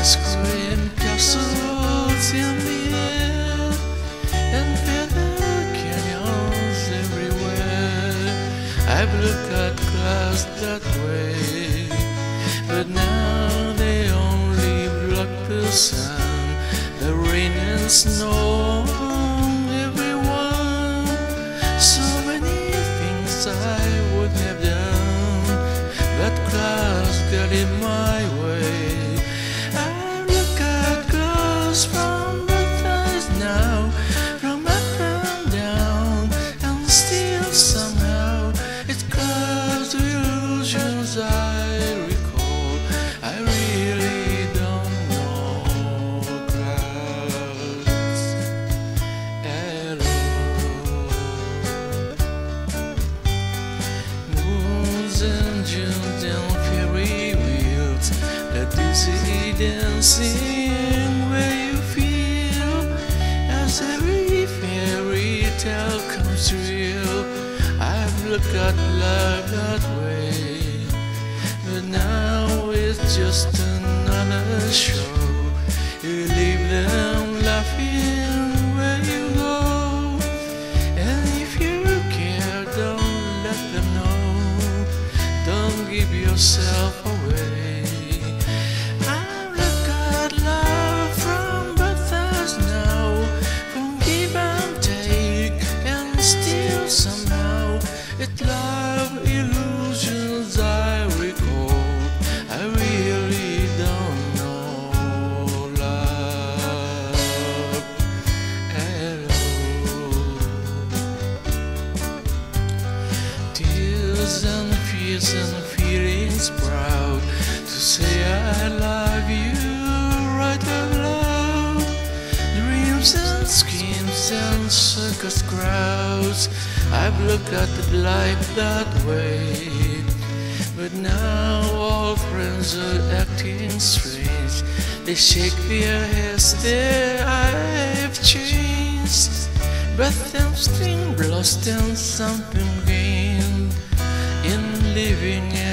scream castles in the air and feather canyons everywhere. I've looked at clouds that way, but now they only block the sun, the rain and snow on everyone. So many things I would have done, but clouds got in my way. I look at clouds from both sides now, from up and down, and still somehow it clouds the illusions I recall. I really don't know clouds at all. Moons and Junes and fairy wheels, the dizzy dancing where you feel as every fairy tale comes real. I've looked at love that way, but now it's just another show. You leave them laughing where you go, and if you care, don't let them know. Don't give yourself away. I look at love from both sides now, from give and take, and still somehow it love illusions I recall. I really don't know love at all. Tears and fears and feelings proud to say I love you right out loud. Dreams and schemes and circus crowds, I've looked at life that way, but now all friends are acting strange. They shake their heads, their eyes changed, but them still lost in something gained in living